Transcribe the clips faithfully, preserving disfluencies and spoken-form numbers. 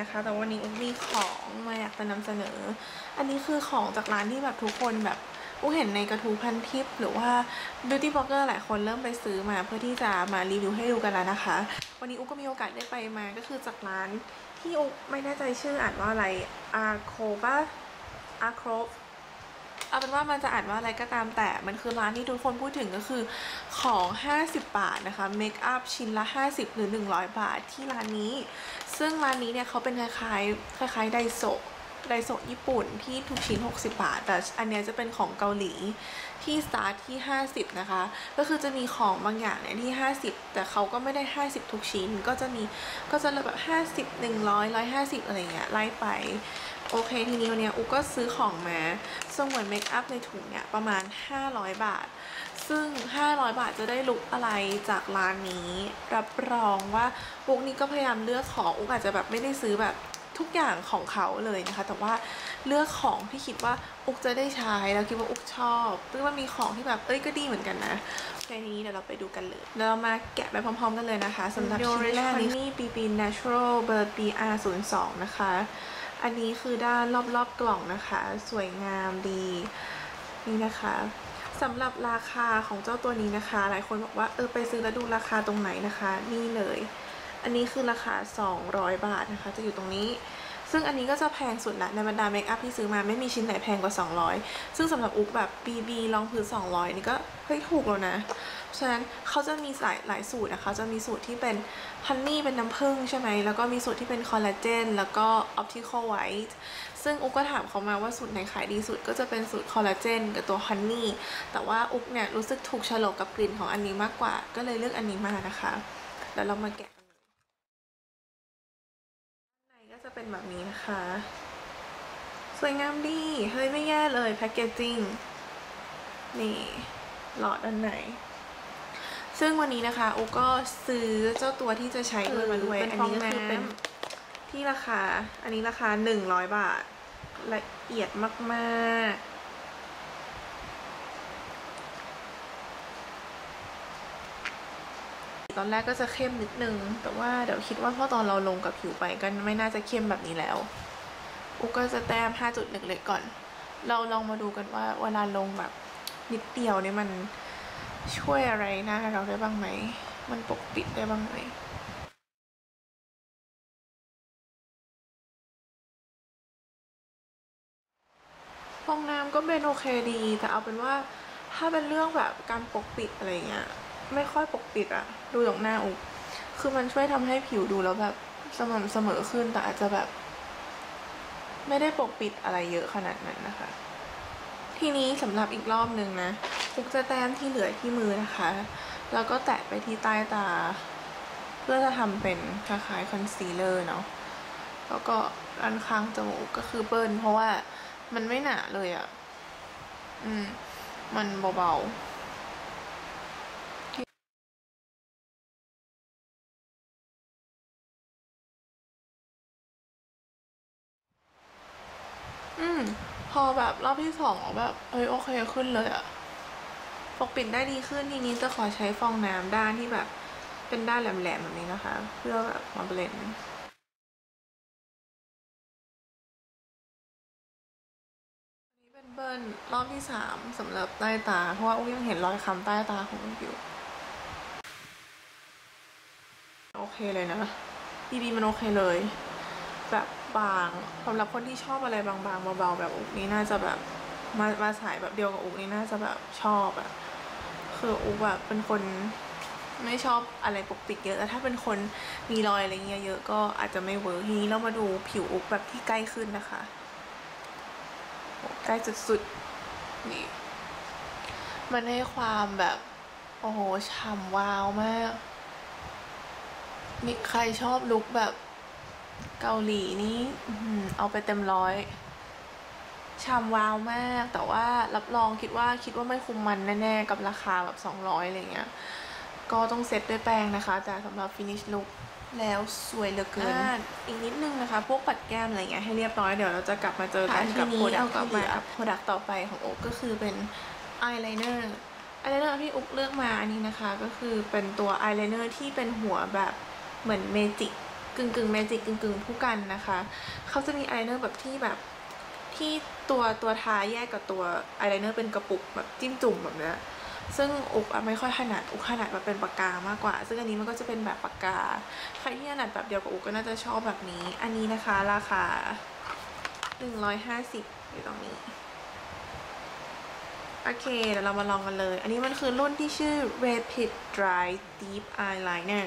นะคะแต่วันนี้อุ๊กมีของมาอยากจะนำเสนออันนี้คือของจากร้านที่แบบทุกคนแบบอุ๊กเห็นในกระทู้พันทิปหรือว่า beauty blogger หลายคนเริ่มไปซื้อมาเพื่อที่จะมารีวิวให้ดูกันแล้วนะคะวันนี้อุ๊กก็มีโอกาสได้ไปมาก็คือจากร้านที่อุ๊กไม่แน่ใจชื่ออ่านว่าอะไร Arcova Arcovaเอาเป็นว่ามันจะอ่านว่าอะไรก็ตามแต่มันคือร้านที่ทุกคนพูดถึงก็คือของห้าสิบบาทนะคะเมคอัพชิ้นละห้าสิบหรือหนึ่งร้อยบาทที่ร้านนี้ซึ่งร้านนี้เนี่ยเขาเป็นคล้ายๆคล้ายๆไดโซะไดโซะญี่ปุ่นที่ทุกชิ้นหกสิบบาทแต่อันนี้จะเป็นของเกาหลีที่สตาร์ทที่ห้าสิบนะคะก็คือจะมีของบางอย่างเนี่ยที่ห้าสิบแต่เขาก็ไม่ได้ห้าสิบทุกชิ้นก็จะมีก็จะแบบห้าสิบ หนึ่งร้อย หนึ่งร้อยห้าสิบอะไรเงี้ยไล่ไปโอเคทีนี้วันนี้อุ๊กก็ซื้อของมาส่งเหมือนเมคอัพในถุงเนี่ยประมาณห้าร้อยบาทซึ่งห้าร้อยบาทจะได้ลุคอะไรจากร้านนี้รับรองว่าอุ๊กนี่ก็พยายามเลือกของอุ๊กอาจจะแบบไม่ได้ซื้อแบบทุกอย่างของเขาเลยนะคะแต่ว่าเลือกของที่คิดว่าอุ๊กจะได้ใช้แล้วคิดว่าอุ๊กชอบซึ่งมันมีของที่แบบเอ้ยก็ดีเหมือนกันนะในนี้เดี๋ยวเราไปดูกันเลยเดี๋ยวเรามาแกะไปพร้อมๆกันเลยนะคะสำหรับชิ้นแรกนี่ บี บี Natural เบอร์ บี อาร์ ศูนย์ สอง นะคะอันนี้คือด้านรอบๆกล่องนะคะสวยงามดีนี่นะคะสำหรับราคาของเจ้าตัวนี้นะคะหลายคนบอกว่าเออไปซื้อแล้วดูราคาตรงไหนนะคะนี่เลยอันนี้คือราคาสองร้อยบาทนะคะจะอยู่ตรงนี้ซึ่งอันนี้ก็จะแพงสุดละในบรรดาเมคอัพที่ซื้อมาไม่มีชิ้นไหนแพงกว่าสองร้อยซึ่งสำหรับอุ๊กแบบ บี บี รองพื้นสองร้อยนี่ก็เฮ้ยถูกแล้วนะฉะนั้นเขาจะมีหลายหลายสูตรนะคะจะมีสูตรที่เป็นฮันนี่เป็นน้ำผึ้งใช่ไหมแล้วก็มีสูตรที่เป็นคอลลาเจนแล้วก็ออปติคอลไวท์ซึ่งอุ๊กก็ถามเขามาว่าสูตรไหนขายดีสุดก็จะเป็นสูตรคอลลาเจนกับตัวฮันนี่แต่ว่าอุ๊กเนี่ยรู้สึกถูกโฉลกกับกลิ่นของอันนี้มากกว่าก็เลยเลือกอันนี้มานะคะแล้วเรามาแกะก็จะเป็นแบบนี้นะคะสวยงามดีเฮ้ยไม่แย่เลยแพคเกจจิ้งนี่หลอดด้านในซึ่งวันนี้นะคะโอก็ซื้อเจ้าตัวที่จะใช้ด้วยมาด้วยอันนี้ก็คือเป็นที่ราคาอันนี้ราคาหนึ่งร้อยบาทละเอียดมากๆตอนแรกก็จะเข้มนิดนึงแต่ว่าเดี๋ยวคิดว่าพอตอนเราลงกับผิวไปก็ไม่น่าจะเข้มแบบนี้แล้วอุก็จะแต้มห้าจุดเล็กๆก่อนเราลองมาดูกันว่าเวลาลงแบบนิดเดียวเนี่ยมันช่วยอะไรหน้าเราได้บ้างไหมมันปกปิดได้บ้างไหมฟองน้ำก็เป็นโอเคดีแต่เอาเป็นว่าถ้าเป็นเรื่องแบบการปกปิดอะไรเงี้ยไม่ค่อยปกปิดอะดูจากหน้าอุคือมันช่วยทำให้ผิวดูแล้วแบบสม่ำเสมอขึ้นแต่อาจจะแบบไม่ได้ปกปิดอะไรเยอะขนาดนั้นนะคะทีนี้สำหรับอีกรอบนึงนะอุกจะแต้มที่เหลือที่มือนะคะแล้วก็แตะไปที่ใต้ตาเพื่อจะทำเป็นคล้ายๆคอนซีลเลอร์เนาะแล้วก็ด้านข้างจมูกก็คือเบิ้ลเพราะว่ามันไม่หนาเลยอะ่ะอืมมันเบาๆอืมพอแบบรอบที่สองแบบเอ้ยโอเคขึ้นเลยอะปกปิดได้ดีขึ้นทีนี้จะขอใช้ฟองน้ำด้านที่แบบเป็นด้านแหลมๆแบบนี้นะคะเพื่อแบบมาเบลนด์อันนี้เป็นเบิร์นรอบที่สามสำหรับใต้ตาเพราะว่าอุ้ยยังเห็นรอยค้ำใต้ตาของอุ้ยอยู่โอเคเลยนะบีบีมันโอเคเลยแบบบางสำหรับคนที่ชอบอะไรบางๆเบาๆแบบอุ๊กนี้น่าจะแบบมามาสายแบบเดียวกับอุ๊กนี้น่าจะแบบชอบอะคืออุ๊กแบบเป็นคนไม่ชอบอะไรปกปิดเยอะแต่ถ้าเป็นคนมีรอยอะไรเงี้ยเยอะก็อาจจะไม่เวิร์กทีนี้เรามาดูผิวอุ๊กแบบที่ใกล้ขึ้นนะคะใกล้สุดๆนี่มันให้ความแบบโอ้โหฉ่ำวาวมากนี่ใครชอบลุคแบบเกาหลีนี่เอาไปเต็มร้อยฉ่ำวาวมากแต่ว่ารับรองคิดว่าคิดว่าไม่คุ้มมันแน่ๆกับราคาแบบสองร้อยอะไรเงี้ยก็ต้องเซตด้วยแป้งนะคะแต่สำหรับฟินิชลุคแล้วสวยเหลือเกิน อ, อีกนิดนึงนะคะพวกปัดแก้มอะไรเงี้ยให้เรียบร้อยเดี๋ยวเราจะกลับมาเจอกันกับโปรดักต์ต่อไปกับโปรดักต์ต่อไปของโอ๊กก็คือเป็นอายไลเนอร์อายไลเนอร์ที่อุ๊กเลือกมาอันนี้นะคะก็คือเป็นตัวอายไลเนอร์ที่เป็นหัวแบบเหมือนเมจิกกึ่งกึ่งเมจิกกึ่งกึ่งผู้กันนะคะเขาจะมีอายไลเนอร์แบบที่แบบที่ตัวตัวทาแยกกับตัวอายไลเนอร์เป็นกระปุกแบบจิ้มจุ่มแบบเนี้ยซึ่งอุกอะไม่ค่อยถนัดอุกถนัดแบบเป็นปากกามากกว่าซึ่งอันนี้มันก็จะเป็นแบบปากกาใครที่ถนัดแบบเดียวกับอุกก็น่าจะชอบแบบนี้อันนี้นะคะราคาหนึ่งร้อยห้าสิบอยู่ตรงนี้โอเคเดี๋ยวเรามาลองกันเลยอันนี้มันคือรุ่นที่ชื่อ Rapid Dry Deep Eyeliner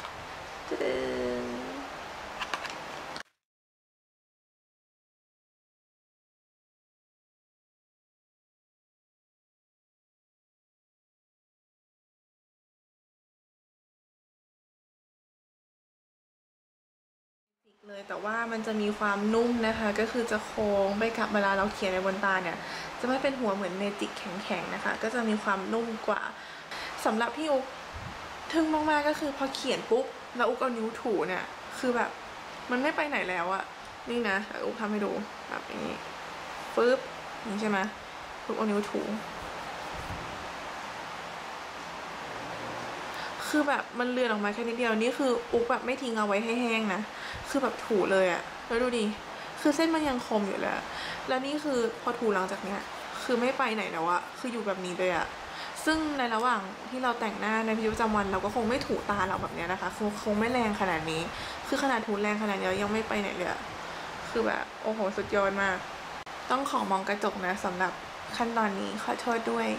เลยแต่ว่ามันจะมีความนุ่มนะคะก็คือจะโค้งไปกับเวลาเราเขียนในบนตาเนี่ยจะไม่เป็นหัวเหมือนเมจิกแข็งๆนะคะก็จะมีความนุ่มกว่าสำหรับพี่อุ๊กทึ่งมากๆก็คือพอเขียนปุ๊บแล้วอุ๊กเอานิ้วถูเนี่ยคือแบบมันไม่ไปไหนแล้วอะนี่นะอุ๊กทำให้ดูแบบนี้ปึ๊บนี่ใช่ไหมอุ๊กเอานิ้วถูคือแบบมันเลือนออกมาแค่นิดเดียวนี่คืออุ๊กแบบไม่ทิ้งเอาไว้ให้แห้งนะคือแบบถูเลยอะแล้วดูดิคือเส้นมันยังคมอยู่เลยแล้วนี่คือพอถูหลังจากเนี้ยคือไม่ไปไหนแล้วอะคืออยู่แบบนี้เลยอะซึ่งในระหว่างที่เราแต่งหน้าในชีวิตประจำวันเราก็คงไม่ถูตาเราแบบนี้นะคะคงคงไม่แรงขนาดนี้คือขนาดถูแรงขนาดนี้ยังไม่ไปไหนเลยคือแบบโอ้โหสุดยอดมากต้องขอมองกระจกนะสำหรับขั้นตอนนี้ขอโทษด้วย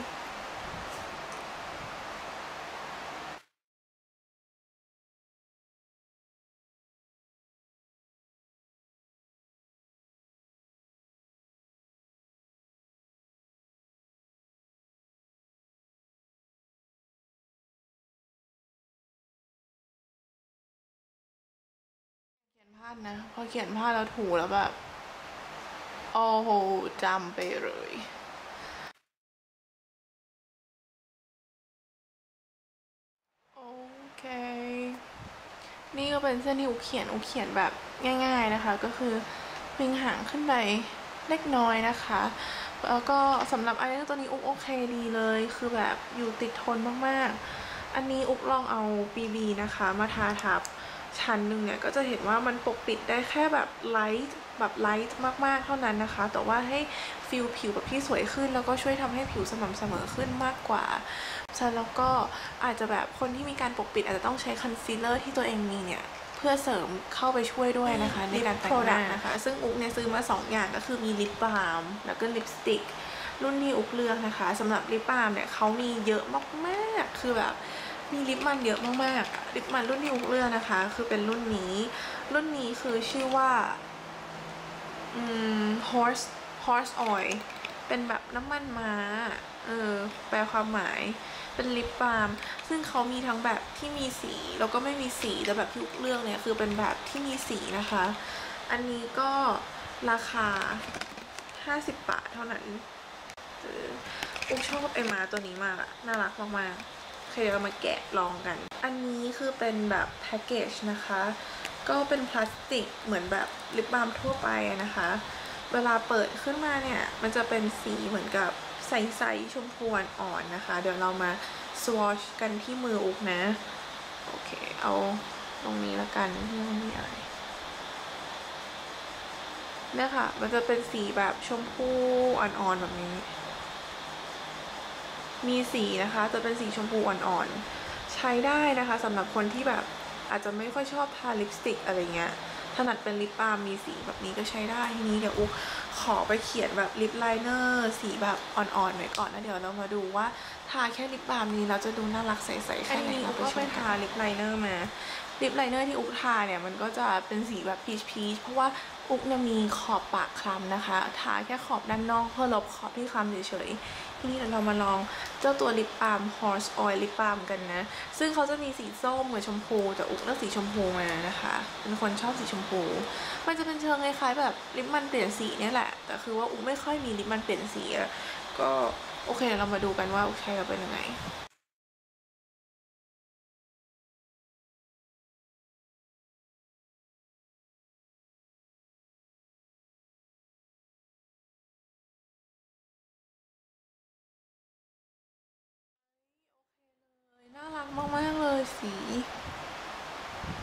เขียนพลาดนะพอเขียนพลาดแล้วถูแล้วแบบโอ้โหจำไปเลยโอเคนี่ก็เป็นเส้นที่อุกเขียนอุกเขียนแบบง่ายๆนะคะก็คือพิงหางขึ้นไปเล็กน้อยนะคะแล้วก็สำหรับอายไลเนอร์ตัวนี้อุกโอเคดีเลยคือแบบอยู่ติดทนมากๆอันนี้อุกลองเอา บี บี นะคะมาทาทับชั้นหนึ่งเนี่ยก็จะเห็นว่ามันปกปิดได้แค่แบบไลท์แบบไลท์มากๆเท่านั้นนะคะแต่ว่าให้ฟิลผิวแบบที่สวยขึ้นแล้วก็ช่วยทำให้ผิวสม่ำเสมอขึ้นมากกว่าฉะนั้นแล้วก็อาจจะแบบคนที่มีการปกปิดอาจจะต้องใช้คอนซีลเลอร์ที่ตัวเองมีเนี่ยเพื่อเสริมเข้าไปช่วยด้วยนะคะในการแต่งหน้านะคะซึ่งอุ๊กเนี่ยซื้อมาสองอย่างก็คือมีลิปบาล์มแล้วก็ลิปสติกรุ่นที่อุ๊กเลือกนะคะสำหรับลิปบาล์มเนี่ยเขามีเยอะมากๆคือแบบมีลิปมันเยอะมากๆลิปมันรุ่นที่อุ๊กเลือกนะคะคือเป็นรุ่นนี้รุ่นนี้คือชื่อว่าอืม horse horse oil เป็นแบบน้ำมันม้าเออแปลความหมายเป็นลิปบาล์มซึ่งเขามีทั้งแบบที่มีสีแล้วก็ไม่มีสีแต่แบบที่เลือกเนี่ยคือเป็นแบบที่มีสีนะคะอันนี้ก็ราคาห้าสิบบาทเท่านั้นอุ๊กชอบไอมาตัวนี้มากอะน่ารักมากๆโอเคเดี๋ยวเรามาแกะลองกันอันนี้คือเป็นแบบแพ็กเกจนะคะก็เป็นพลาสติกเหมือนแบบลิปบาล์มทั่วไปนะคะเวลาเปิดขึ้นมาเนี่ยมันจะเป็นสีเหมือนกับใสๆชมพูอ่อนๆนะคะเดี๋ยวเรามาสวอชกันที่มืออุ๊กนะโอเคเอาตรงนี้ละกันที่ไม่มีอะไรเนี่ยค่ะมันจะเป็นสีแบบชมพูอ่อนๆแบบนี้มีสีนะคะจะเป็นสีชมพูอ่อนๆใช้ได้นะคะสำหรับคนที่แบบอาจจะไม่ค่อยชอบทาลิปสติกอะไรเงี้ยถนัดเป็นลิปบาล์มมีสีแบบนี้ก็ใช้ได้ทีนี้เดี๋ยวอุ๊กขอไปเขียนแบบลิปไลเนอร์สีแบบอ่อนๆหน่อยก่อนนะเดี๋ยวเรามาดูว่าทาแค่ลิปบาล์มนี้เราจะดูน่ารักใสๆแค่ไหนอุ๊กก็ไปทาลิปไลเนอร์มาลิปไลเนอร์ที่อุ๊กทาเนี่ยมันก็จะเป็นสีแบบพีชพีชเพราะว่าอุ๊กเนี่ยมีขอบปากคล้ำนะคะทาแค่ขอบด้านนอกเพื่อลบขอบที่คล้ำเฉยๆทีนี้เรามาลองเจ้าตัวลิปบาล์ม Horse Oil ลิปบาล์มกันนะซึ่งเขาจะมีสีส้มกับชมพูแต่อุ๊กเลือกสีชมพูมานะคะเป็นคนชอบสีชมพูมันจะเป็นเชิงคล้ายๆแบบลิปมันเปลี่ยนสีเนี่ยแหละแต่คือว่าอุ๊กไม่ค่อยมีลิปมันเปลี่ยนสีก็โอเคเรามาดูกันว่าอุ๊กใช้แล้วเป็นยังไงน่ารักมากๆเลยสีช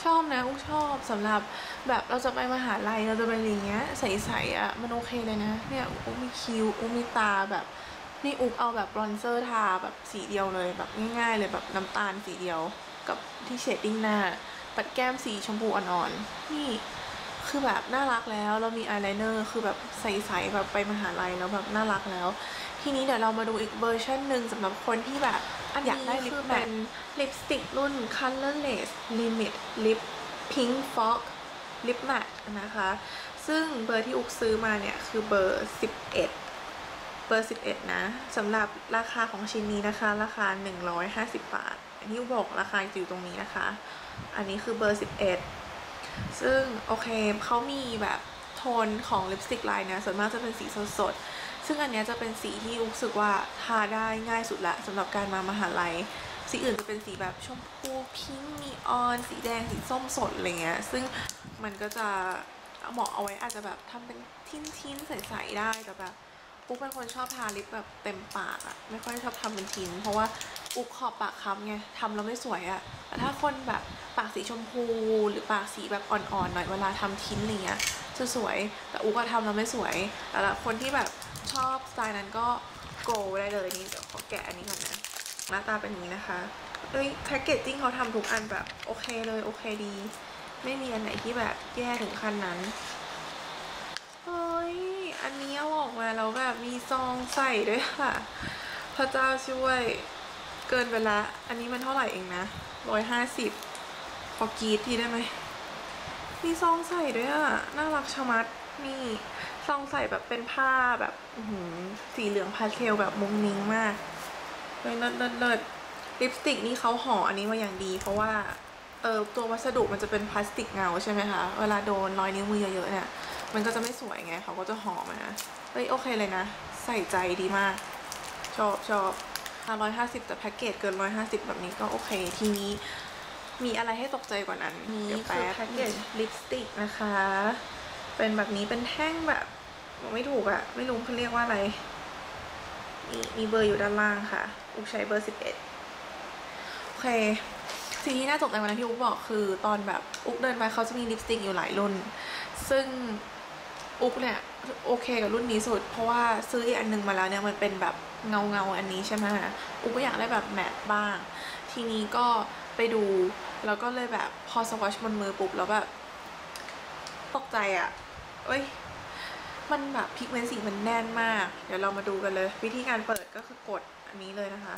อบนะอุ๊กชอบสำหรับแบบเราจะไปมหาลัยเราจะไปอะไรเงี้ยใสๆอ่ะมันโอเคเลยนะเนี่ยอุ๊กมีคิ้วอุ๊กมีตาแบบนี่อุ๊กเอาแบบบรอนเซอร์ทาแบบสีเดียวเลยแบบง่ายๆเลยแบบน้ำตาลสีเดียวกับที่เชดดิ้งหน้าปัดแก้มสีชมพูอ่อนๆนี่คือแบบน่ารักแล้วเรามีอายไลเนอร์คือแบบใสๆแบบไปมหาลัยแล้วแบบน่ารักแล้วทีนี้เดี๋ยวเรามาดูอีกเวอร์ชันหนึ่งสำหรับคนที่แบบอยากได้ลิปแมทลิปสติกรุ่น Colorless Limit Lip Pink Fog Lip Matte นะคะซึ่งเบอร์ที่อุ๊กซื้อมาเนี่ยคือเบอร์สิบเอ็ดเบอร์สิบเอ็ดนะสำหรับราคาของชิ้นนี้นะคะราคาหนึ่งร้อยห้าสิบบาทอันที่อุ๊กบอกราคาอยู่ตรงนี้นะคะอันนี้คือเบอร์สิบเอ็ดซึ่งโอเคเขามีแบบโทนของลิปสติกลายเนี่ยส่วนมากจะเป็นสีสดๆซึ่งอันนี้จะเป็นสีที่รู้สึกว่าทาได้ง่ายสุดละสำหรับการมามหาลัยสีอื่นจะเป็นสีแบบชมพูพิงค์นีออนสีแดงสีส้มสดอะไรเงี้ยซึ่งมันก็จะเหมาะเอาไว้อาจจะแบบทำเป็นทิ้นๆใสๆได้แต่แบบอุ๊กเป็นคนชอบทาลิปแบบเต็มปากอะไม่ค่อยชอบทำเป็นทิ้นเพราะว่าอุ๊กขอบปากค้ำไงทำแล้วไม่สวยอะแต่ถ้าคนแบบปากสีชมพูหรือปากสีแบบอ่อนๆหน่อยเวลาทำทิ้นอะไรเงี้ยจะสวยแต่อุ๊กก็ทำแล้วไม่สวยแต่ละคนที่แบบชอบสไตล์นั้นก็โกได้เลยนี่เดี๋ยวขอแกะอันนี้ก่อนนะหน้าตาเป็นอย่างนี้นะคะเอ้ยแพคเกจจิ้งเขาทำทุกอันแบบโอเคเลยโอเคดีไม่มีอันไหนที่แบบแย่ถึงขั้นนั้นเฮ้ยอันนี้เอาออกมาแล้วแบบมีซองใส่ด้วยค่ะพระเจ้าช่วยเกินไปละอันนี้มันเท่าไหร่เองนะร้อยห้าสิบขอกรีดทีได้ไหมมีซองใส่ด้วยอ่ะน่ารักชะมัดนี่ซองใส่แบบเป็นผ้าแบบสีเหลืองพาสเทลแบบมุ้งมิ้งมากเลยเลิศเลิศเลิศลิปสติกนี่เขาห่ออันนี้มาอย่างดีเพราะว่าเออตัววัสดุมันจะเป็นพลาสติกเงาใช่ไหมคะเวลาโดนรอยนิ้วมือเยอะๆเนี่ยมันก็จะไม่สวยไงเขาก็จะห่อมาเฮ้ยโอเคเลยนะใส่ใจดีมากชอบชอบร้อยห้าสิบแต่แพ็กเกจเกินร้อยห้าสิบแบบนี้ก็โอเคทีนี้มีอะไรให้ตกใจกว่านั้นนี่คือแพ็กเกจลิปสติกนะคะเป็นแบบนี้เป็นแท่งแบบบอกไม่ถูกอะไม่รู้เขาเรียกว่าอะไรนี่มีเบอร์อยู่ด้านล่างค่ะอุ๊กใช้เบอร์สิบเอ็ดโอเคสิ่งที่น่าตกใจกว่านั้นที่อุ๊กบอกคือตอนแบบอุ๊กเดินไปเขาจะมีลิปสติกอยู่หลายรุ่นซึ่งอุ๊กเนี่ยโอเคกับรุ่นนี้สุดเพราะว่าซื้ออีกอันนึงมาแล้วเนี่ยมันเป็นแบบเงาเงาอันนี้ใช่ไหมอุ๊กก็อยากได้แบบแมทบ้างทีนี้ก็ไปดูแล้วก็เลยแบบพอสวอชบนมือปุ๊บแล้วแบบตกใจอะเอ้ยมันแบบพิกเมนต์สีมันแน่นมากเดี๋ยวเรามาดูกันเลยวิธีการเปิดก็คือกดอันนี้เลยนะคะ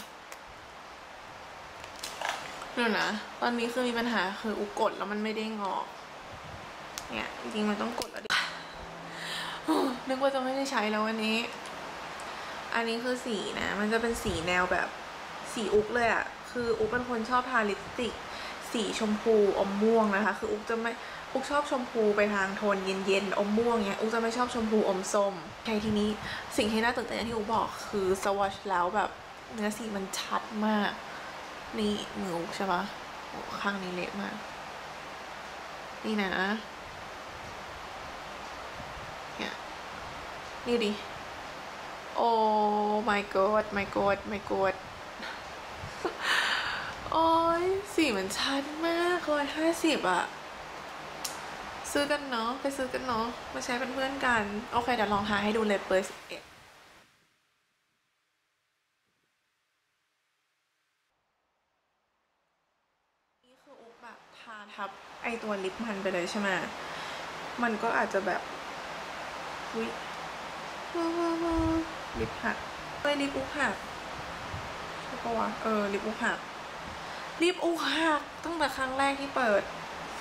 เดี๋ยวนะตอนนี้คือมีปัญหาคืออุกกดแล้วมันไม่ได้งอกเนี่ยจริงๆมันต้องกดแล้วดินึกว่าจะไม่ได้ใช้แล้ววันนี้อันนี้คือสีนะมันจะเป็นสีแนวแบบสีอุกเลยอะคืออุกเป็นคนชอบทาลิปสติกสีชมพูอมม่วงนะคะคืออุกจะไม่อุกชอบชมพูไปทางโทนเย็นๆอมม่วงเนี้ยอุกจะไม่ชอบชมพูอมส้มใช่ทีนี้สิ่งที่น่าตื่นเต้นที่อุกบอกคือสวอชแล้วแบบเนื้อสีมันชัดมากนี่มืออุกใช่ปะข้างนี้เละมากนี่นะเนี่ยนี่ดิโอ้ my god my god my god โอ้ยสีมันชัดมากร้อยห้าสิบอะซื้อกันเนาะไปซื้อกันเนาะมาใช้เป็นเพื่อนกันโอเคเดี๋ยวลองทาให้ดูเลยเบอร์สิบเอ็ดนี่คืออุ๊บแบบทาทับไอตัวลิปมันไปเลยใช่ไหมมันก็อาจจะแบบอุ๊ยลิปหักเอ้ยลิปอุ๊บหักใช่ปะวะเออลิปอุ๊บหักลิปอุ๊บหักตั้งแต่ครั้งแรกที่เปิด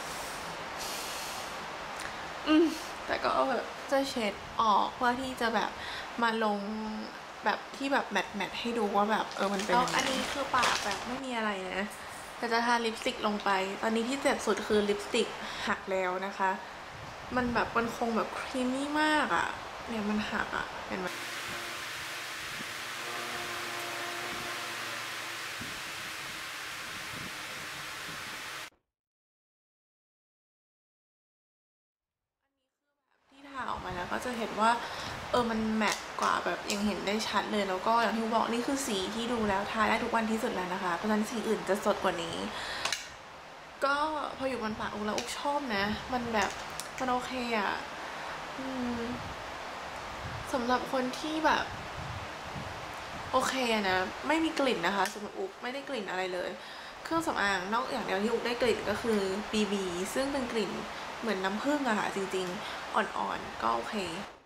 อืมแต่ก็เอาแบบจะเช็ดออกเพื่อที่จะแบบมาลงแบบที่แบบแมทแมทให้ดูว่าแบบเออมันเป็นยังไงอันนี้คือปากแบบไม่มีอะไรนะแต่จะทาลิปสติกลงไปตอนนี้ที่เจ็บสุดคือลิปสติกหักแล้วนะคะมันแบบมันคงแบบครีมมี่มากอะเนี่ยมันหักอะเห็นไหมที่ทาออกมาแล้วก็จะเห็นว่าเออมันแมทกว่าแบบยังเห็นได้ชัดเลยแล้วก็อย่างที่บอกนี่คือสีที่ดูแล้วทาได้ทุกวันที่สุดแล้วนะคะเพราะฉะนั้นสีอื่นจะสดกว่านี้ก็พออยู่บนปากอุกแล้วอุกชอบนะมันแบบมันโอเคอ่ะอืมสำหรับคนที่แบบโอเคนะไม่มีกลิ่นนะคะสำหรับอุกไม่ได้กลิ่นอะไรเลยเครื่องสำอางนอกอย่างเดียวที่อุกได้กลิ่นก็คือ บี บี ซึ่งเป็นกลิ่นเหมือนน้ำผึ้งอะค่ะจริงๆอ่อนๆก็โอเค